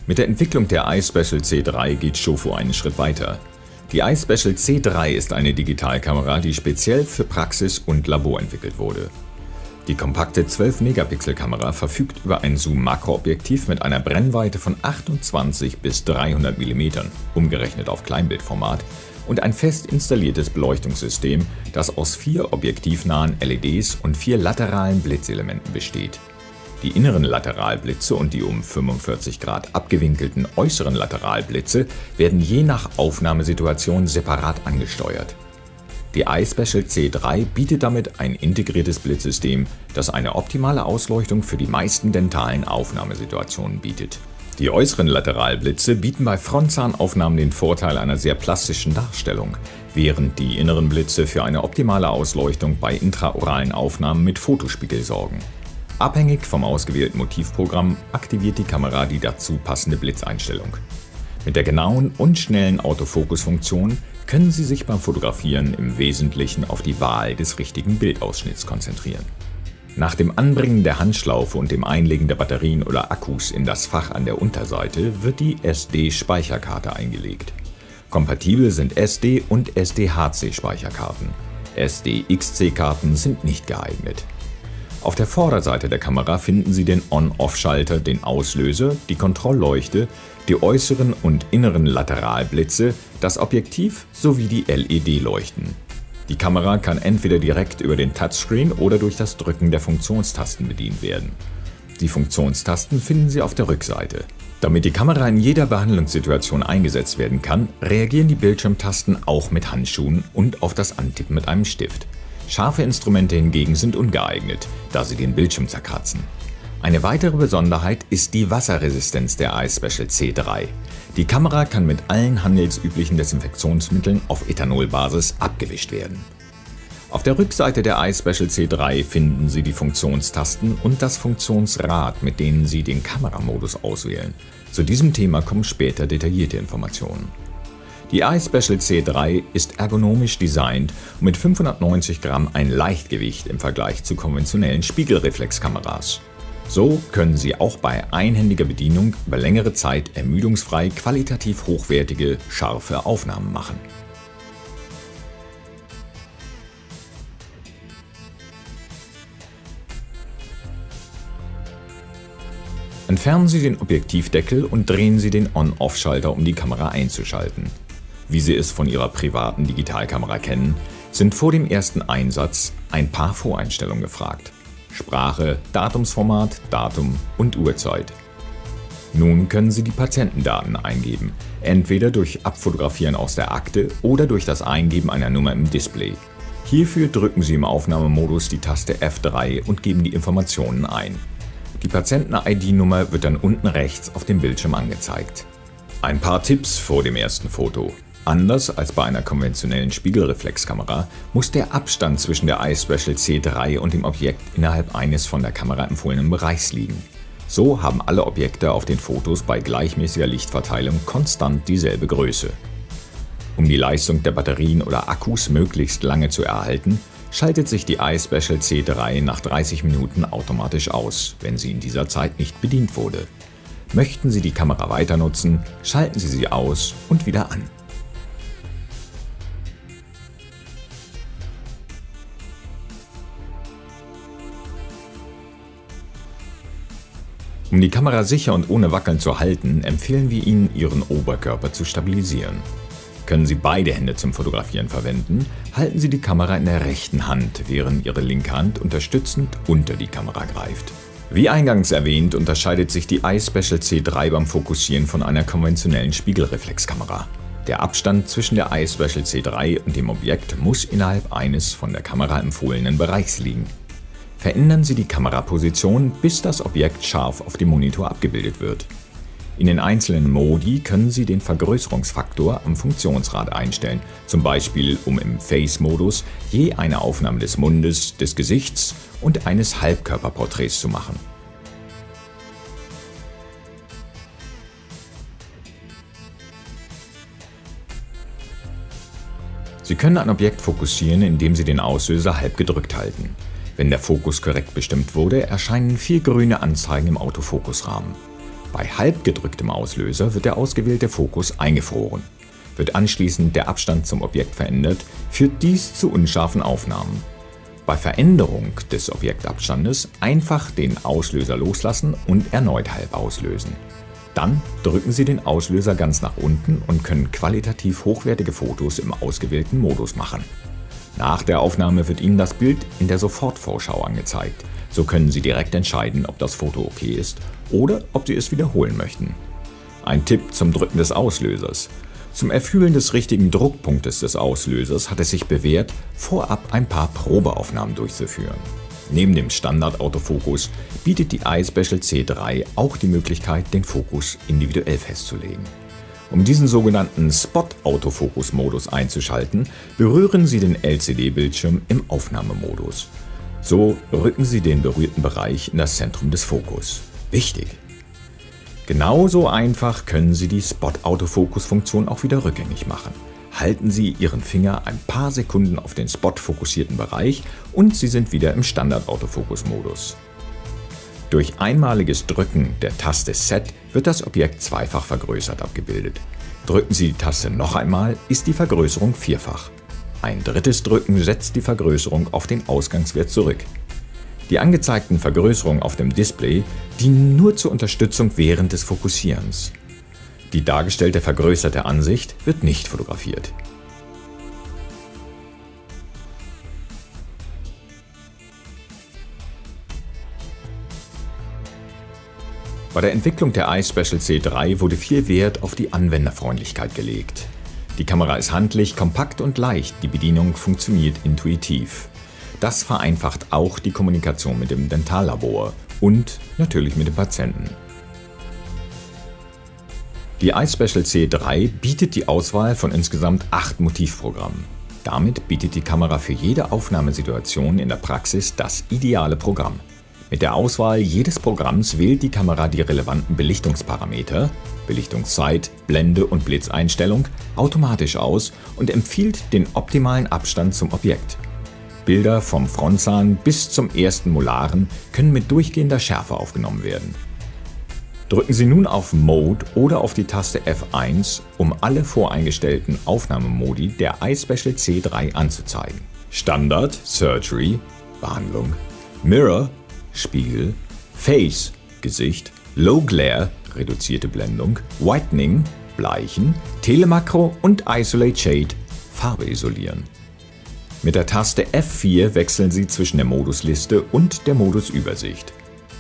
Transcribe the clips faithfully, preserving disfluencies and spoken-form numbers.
Mit der Entwicklung der iSpecial C drei geht Shofo einen Schritt weiter. Die iSpecial C drei ist eine Digitalkamera, die speziell für Praxis und Labor entwickelt wurde. Die kompakte zwölf Megapixel Kamera verfügt über ein Zoom-Makroobjektiv mit einer Brennweite von achtundzwanzig bis dreihundert Millimeter, umgerechnet auf Kleinbildformat, und ein fest installiertes Beleuchtungssystem, das aus vier objektivnahen L E Ds und vier lateralen Blitzelementen besteht. Die inneren Lateralblitze und die um fünfundvierzig Grad abgewinkelten äußeren Lateralblitze werden je nach Aufnahmesituation separat angesteuert. Die iSpecial C drei bietet damit ein integriertes Blitzsystem, das eine optimale Ausleuchtung für die meisten dentalen Aufnahmesituationen bietet. Die äußeren Lateralblitze bieten bei Frontzahnaufnahmen den Vorteil einer sehr plastischen Darstellung, während die inneren Blitze für eine optimale Ausleuchtung bei intraoralen Aufnahmen mit Fotospiegel sorgen. Abhängig vom ausgewählten Motivprogramm aktiviert die Kamera die dazu passende Blitzeinstellung. Mit der genauen und schnellen Autofokusfunktion können Sie sich beim Fotografieren im Wesentlichen auf die Wahl des richtigen Bildausschnitts konzentrieren. Nach dem Anbringen der Handschlaufe und dem Einlegen der Batterien oder Akkus in das Fach an der Unterseite wird die S D-Speicherkarte eingelegt. Kompatibel sind S D- und S D H C-Speicherkarten. S D X C-Karten sind nicht geeignet. Auf der Vorderseite der Kamera finden Sie den On-Off-Schalter, den Auslöser, die Kontrollleuchte, die äußeren und inneren Lateralblitze, das Objektiv sowie die L E D-Leuchten. Die Kamera kann entweder direkt über den Touchscreen oder durch das Drücken der Funktionstasten bedient werden. Die Funktionstasten finden Sie auf der Rückseite. Damit die Kamera in jeder Behandlungssituation eingesetzt werden kann, reagieren die Bildschirmtasten auch mit Handschuhen und auf das Antippen mit einem Stift. Scharfe Instrumente hingegen sind ungeeignet, da sie den Bildschirm zerkratzen. Eine weitere Besonderheit ist die Wasserresistenz der iSpecial C drei. Die Kamera kann mit allen handelsüblichen Desinfektionsmitteln auf Ethanolbasis abgewischt werden. Auf der Rückseite der iSpecial C drei finden Sie die Funktionstasten und das Funktionsrad, mit denen Sie den Kameramodus auswählen. Zu diesem Thema kommen später detaillierte Informationen. Die iSpecial C drei ist ergonomisch designt und mit fünfhundertneunzig Gramm ein Leichtgewicht im Vergleich zu konventionellen Spiegelreflexkameras. So können Sie auch bei einhändiger Bedienung über längere Zeit ermüdungsfrei qualitativ hochwertige, scharfe Aufnahmen machen. Entfernen Sie den Objektivdeckel und drehen Sie den On-Off-Schalter, um die Kamera einzuschalten. Wie Sie es von Ihrer privaten Digitalkamera kennen, sind vor dem ersten Einsatz ein paar Voreinstellungen gefragt. Sprache, Datumsformat, Datum und Uhrzeit. Nun können Sie die Patientendaten eingeben, entweder durch Abfotografieren aus der Akte oder durch das Eingeben einer Nummer im Display. Hierfür drücken Sie im Aufnahmemodus die Taste F drei und geben die Informationen ein. Die Patienten-I D-Nummer wird dann unten rechts auf dem Bildschirm angezeigt. Ein paar Tipps vor dem ersten Foto. Anders als bei einer konventionellen Spiegelreflexkamera muss der Abstand zwischen der iSpecial C drei und dem Objekt innerhalb eines von der Kamera empfohlenen Bereichs liegen. So haben alle Objekte auf den Fotos bei gleichmäßiger Lichtverteilung konstant dieselbe Größe. Um die Leistung der Batterien oder Akkus möglichst lange zu erhalten, schaltet sich die iSpecial C drei nach dreißig Minuten automatisch aus, wenn sie in dieser Zeit nicht bedient wurde. Möchten Sie die Kamera weiter nutzen, schalten Sie sie aus und wieder an. Um die Kamera sicher und ohne Wackeln zu halten, empfehlen wir Ihnen, Ihren Oberkörper zu stabilisieren. Können Sie beide Hände zum Fotografieren verwenden, halten Sie die Kamera in der rechten Hand, während Ihre linke Hand unterstützend unter die Kamera greift. Wie eingangs erwähnt, unterscheidet sich die iSpecial C drei beim Fokussieren von einer konventionellen Spiegelreflexkamera. Der Abstand zwischen der iSpecial C drei und dem Objekt muss innerhalb eines von der Kamera empfohlenen Bereichs liegen. Verändern Sie die Kameraposition, bis das Objekt scharf auf dem Monitor abgebildet wird. In den einzelnen Modi können Sie den Vergrößerungsfaktor am Funktionsrad einstellen, zum Beispiel um im Face-Modus je eine Aufnahme des Mundes, des Gesichts und eines Halbkörperporträts zu machen. Sie können ein Objekt fokussieren, indem Sie den Auslöser halb gedrückt halten. Wenn der Fokus korrekt bestimmt wurde, erscheinen vier grüne Anzeigen im Autofokusrahmen. Bei halb gedrücktem Auslöser wird der ausgewählte Fokus eingefroren. Wird anschließend der Abstand zum Objekt verändert, führt dies zu unscharfen Aufnahmen. Bei Veränderung des Objektabstandes einfach den Auslöser loslassen und erneut halb auslösen. Dann drücken Sie den Auslöser ganz nach unten und können qualitativ hochwertige Fotos im ausgewählten Modus machen. Nach der Aufnahme wird Ihnen das Bild in der Sofortvorschau angezeigt. So können Sie direkt entscheiden, ob das Foto okay ist oder ob Sie es wiederholen möchten. Ein Tipp zum Drücken des Auslösers. Zum Erfühlen des richtigen Druckpunktes des Auslösers hat es sich bewährt, vorab ein paar Probeaufnahmen durchzuführen. Neben dem Standard-Autofokus bietet die iSpecial C drei auch die Möglichkeit, den Fokus individuell festzulegen. Um diesen sogenannten Spot-Autofokus-Modus einzuschalten, berühren Sie den L C D-Bildschirm im Aufnahmemodus. So rücken Sie den berührten Bereich in das Zentrum des Fokus. Wichtig! Genauso einfach können Sie die Spot-Autofokus-Funktion auch wieder rückgängig machen. Halten Sie Ihren Finger ein paar Sekunden auf den Spot-fokussierten Bereich und Sie sind wieder im Standard-Autofokus-Modus. Durch einmaliges Drücken der Taste Set wird das Objekt zweifach vergrößert abgebildet. Drücken Sie die Taste noch einmal, ist die Vergrößerung vierfach. Ein drittes Drücken setzt die Vergrößerung auf den Ausgangswert zurück. Die angezeigten Vergrößerungen auf dem Display dienen nur zur Unterstützung während des Fokussierens. Die dargestellte vergrößerte Ansicht wird nicht fotografiert. Bei der Entwicklung der iSpecial C drei wurde viel Wert auf die Anwenderfreundlichkeit gelegt. Die Kamera ist handlich, kompakt und leicht, die Bedienung funktioniert intuitiv. Das vereinfacht auch die Kommunikation mit dem Dentallabor und natürlich mit dem Patienten. Die iSpecial C drei bietet die Auswahl von insgesamt acht Motivprogrammen. Damit bietet die Kamera für jede Aufnahmesituation in der Praxis das ideale Programm. Mit der Auswahl jedes Programms wählt die Kamera die relevanten Belichtungsparameter, Belichtungszeit, Blende und Blitzeinstellung automatisch aus und empfiehlt den optimalen Abstand zum Objekt. Bilder vom Frontzahn bis zum ersten Molaren können mit durchgehender Schärfe aufgenommen werden. Drücken Sie nun auf Mode oder auf die Taste F eins, um alle voreingestellten Aufnahmemodi der iSpecial C drei anzuzeigen. Standard, Surgery, Behandlung, Mirror, Spiegel, Face, Gesicht, Low Glare, reduzierte Blendung, Whitening, Bleichen, Telemakro und Isolate Shade, Farbe isolieren. Mit der Taste F vier wechseln Sie zwischen der Modusliste und der Modusübersicht.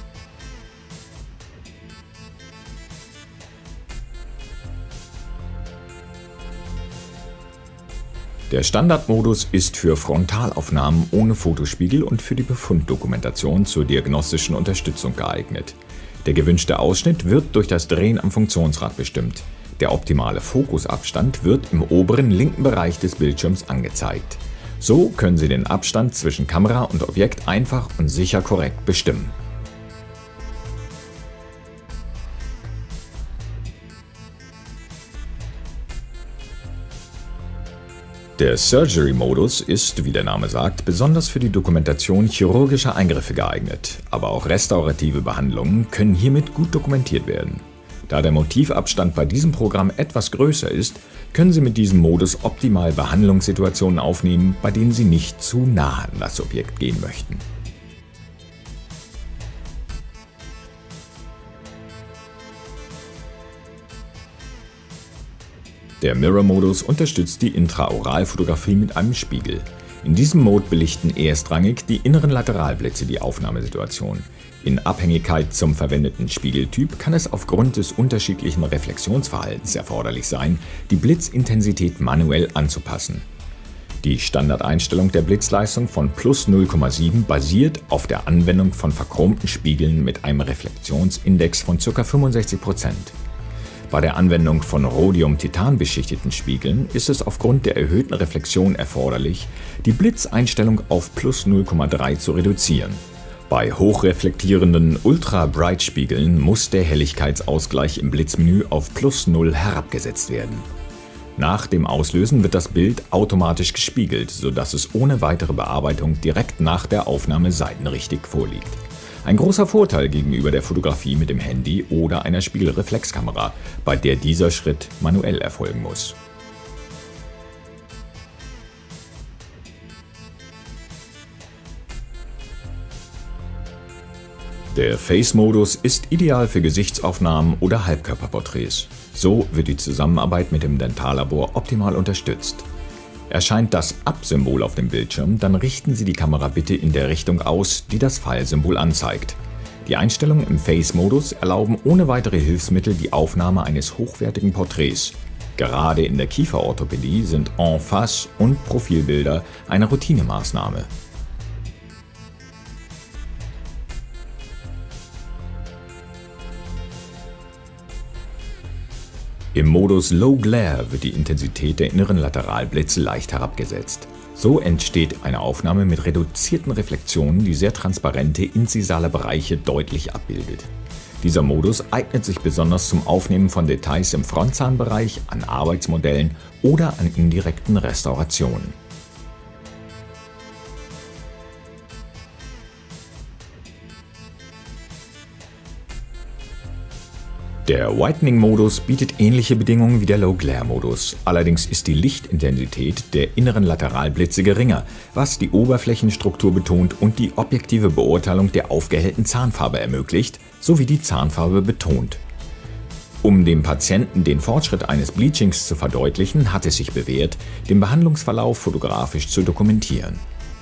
Der Standardmodus ist für Frontalaufnahmen ohne Fotospiegel und für die Befunddokumentation zur diagnostischen Unterstützung geeignet. Der gewünschte Ausschnitt wird durch das Drehen am Funktionsrad bestimmt. Der optimale Fokusabstand wird im oberen linken Bereich des Bildschirms angezeigt. So können Sie den Abstand zwischen Kamera und Objekt einfach und sicher korrekt bestimmen. Der Surgery-Modus ist, wie der Name sagt, besonders für die Dokumentation chirurgischer Eingriffe geeignet, aber auch restaurative Behandlungen können hiermit gut dokumentiert werden. Da der Motivabstand bei diesem Programm etwas größer ist, können Sie mit diesem Modus optimal Behandlungssituationen aufnehmen, bei denen Sie nicht zu nah an das Objekt gehen möchten. Der Mirror-Modus unterstützt die Intraoralfotografie mit einem Spiegel. In diesem Mode belichten erstrangig die inneren Lateralblitze die Aufnahmesituation. In Abhängigkeit zum verwendeten Spiegeltyp kann es aufgrund des unterschiedlichen Reflexionsverhaltens erforderlich sein, die Blitzintensität manuell anzupassen. Die Standardeinstellung der Blitzleistung von plus null Komma sieben basiert auf der Anwendung von verchromten Spiegeln mit einem Reflexionsindex von ca. fünfundsechzig Prozent. Bei der Anwendung von Rhodium-Titan beschichteten Spiegeln ist es aufgrund der erhöhten Reflexion erforderlich, die Blitzeinstellung auf plus null Komma drei zu reduzieren. Bei hochreflektierenden Ultra-Bright-Spiegeln muss der Helligkeitsausgleich im Blitzmenü auf plus null herabgesetzt werden. Nach dem Auslösen wird das Bild automatisch gespiegelt, sodass es ohne weitere Bearbeitung direkt nach der Aufnahme seitenrichtig vorliegt. Ein großer Vorteil gegenüber der Fotografie mit dem Handy oder einer Spiegelreflexkamera, bei der dieser Schritt manuell erfolgen muss. Der Face-Modus ist ideal für Gesichtsaufnahmen oder Halbkörperporträts. So wird die Zusammenarbeit mit dem Dentallabor optimal unterstützt. Erscheint das Up-Symbol auf dem Bildschirm, dann richten Sie die Kamera bitte in der Richtung aus, die das Pfeilsymbol anzeigt. Die Einstellungen im Face-Modus erlauben ohne weitere Hilfsmittel die Aufnahme eines hochwertigen Porträts. Gerade in der Kieferorthopädie sind En-face- und Profilbilder eine Routinemaßnahme. Im Modus Low Glare wird die Intensität der inneren Lateralblitze leicht herabgesetzt. So entsteht eine Aufnahme mit reduzierten Reflexionen, die sehr transparente incisale Bereiche deutlich abbildet. Dieser Modus eignet sich besonders zum Aufnehmen von Details im Frontzahnbereich, an Arbeitsmodellen oder an indirekten Restaurationen. Der Whitening-Modus bietet ähnliche Bedingungen wie der Low-Glare-Modus, allerdings ist die Lichtintensität der inneren Lateralblitze geringer, was die Oberflächenstruktur betont und die objektive Beurteilung der aufgehellten Zahnfarbe ermöglicht, sowie die Zahnfarbe betont. Um dem Patienten den Fortschritt eines Bleachings zu verdeutlichen, hat es sich bewährt, den Behandlungsverlauf fotografisch zu dokumentieren.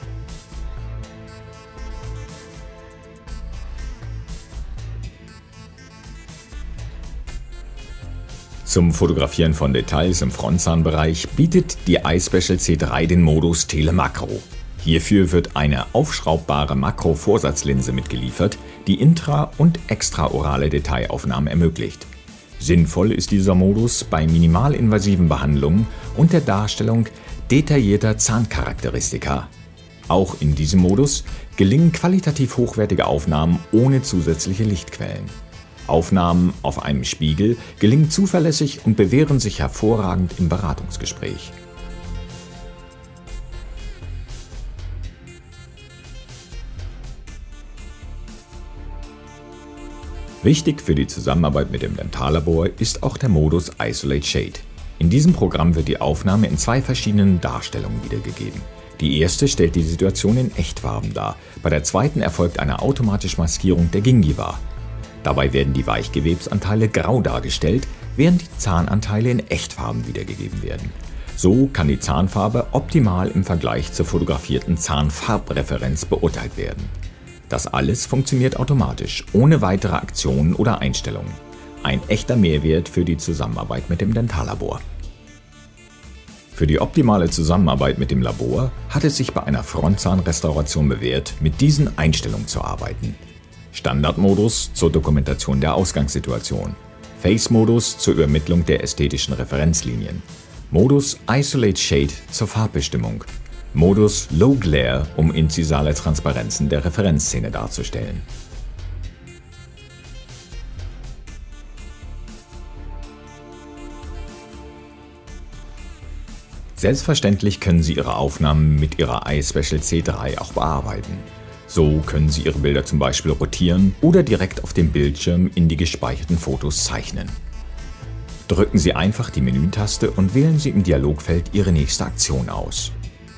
Zum Fotografieren von Details im Frontzahnbereich bietet die iSpecial C drei den Modus Telemakro. Hierfür wird eine aufschraubbare Makro-Vorsatzlinse mitgeliefert, die intra- und extraorale Detailaufnahmen ermöglicht. Sinnvoll ist dieser Modus bei minimalinvasiven Behandlungen und der Darstellung detaillierter Zahncharakteristika. Auch in diesem Modus gelingen qualitativ hochwertige Aufnahmen ohne zusätzliche Lichtquellen. Aufnahmen auf einem Spiegel gelingen zuverlässig und bewähren sich hervorragend im Beratungsgespräch. Wichtig für die Zusammenarbeit mit dem Dentallabor ist auch der Modus Isolate Shade. In diesem Programm wird die Aufnahme in zwei verschiedenen Darstellungen wiedergegeben. Die erste stellt die Situation in Echtfarben dar, bei der zweiten erfolgt eine automatische Maskierung der Gingiva. Dabei werden die Weichgewebsanteile grau dargestellt, während die Zahnanteile in Echtfarben wiedergegeben werden. So kann die Zahnfarbe optimal im Vergleich zur fotografierten Zahnfarbreferenz beurteilt werden. Das alles funktioniert automatisch, ohne weitere Aktionen oder Einstellungen. Ein echter Mehrwert für die Zusammenarbeit mit dem Dentallabor. Für die optimale Zusammenarbeit mit dem Labor hat es sich bei einer Frontzahnrestauration bewährt, mit diesen Einstellungen zu arbeiten. Standardmodus zur Dokumentation der Ausgangssituation, Face-Modus zur Übermittlung der ästhetischen Referenzlinien, Modus Isolate Shade zur Farbbestimmung, Modus Low Glare, um incisale Transparenzen der Referenzszene darzustellen. Selbstverständlich können Sie Ihre Aufnahmen mit Ihrer iSpecial C drei auch bearbeiten. So können Sie Ihre Bilder zum Beispiel rotieren oder direkt auf dem Bildschirm in die gespeicherten Fotos zeichnen. Drücken Sie einfach die Menütaste und wählen Sie im Dialogfeld Ihre nächste Aktion aus.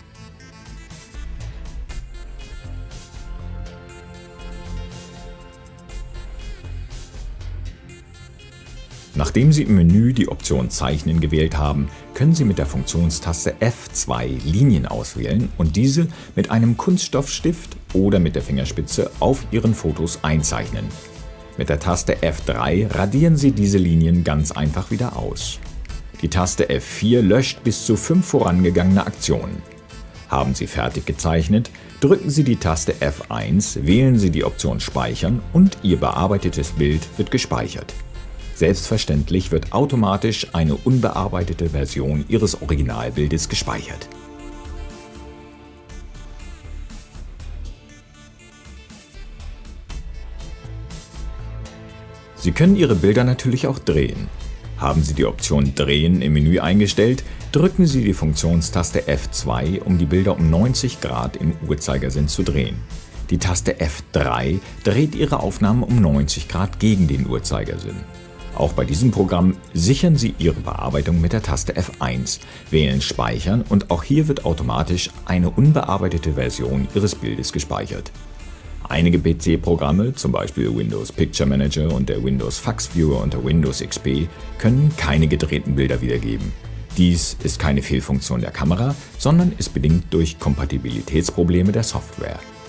Nachdem Sie im Menü die Option Zeichnen gewählt haben, können Sie mit der Funktionstaste F zwei Linien auswählen und diese mit einem Kunststoffstift oder mit der Fingerspitze auf Ihren Fotos einzeichnen. Mit der Taste F drei radieren Sie diese Linien ganz einfach wieder aus. Die Taste F vier löscht bis zu fünf vorangegangene Aktionen. Haben Sie fertig gezeichnet, drücken Sie die Taste F eins, wählen Sie die Option Speichern und Ihr bearbeitetes Bild wird gespeichert. Selbstverständlich wird automatisch eine unbearbeitete Version Ihres Originalbildes gespeichert. Sie können Ihre Bilder natürlich auch drehen. Haben Sie die Option Drehen im Menü eingestellt, drücken Sie die Funktionstaste F zwei, um die Bilder um neunzig Grad im Uhrzeigersinn zu drehen. Die Taste F drei dreht Ihre Aufnahmen um neunzig Grad gegen den Uhrzeigersinn. Auch bei diesem Programm sichern Sie Ihre Bearbeitung mit der Taste F eins, wählen Speichern und auch hier wird automatisch eine unbearbeitete Version Ihres Bildes gespeichert. Einige P C-Programme, zum Beispiel Windows Picture Manager und der Windows Fax Viewer unter Windows X P, können keine gedrehten Bilder wiedergeben. Dies ist keine Fehlfunktion der Kamera, sondern ist bedingt durch Kompatibilitätsprobleme der Software.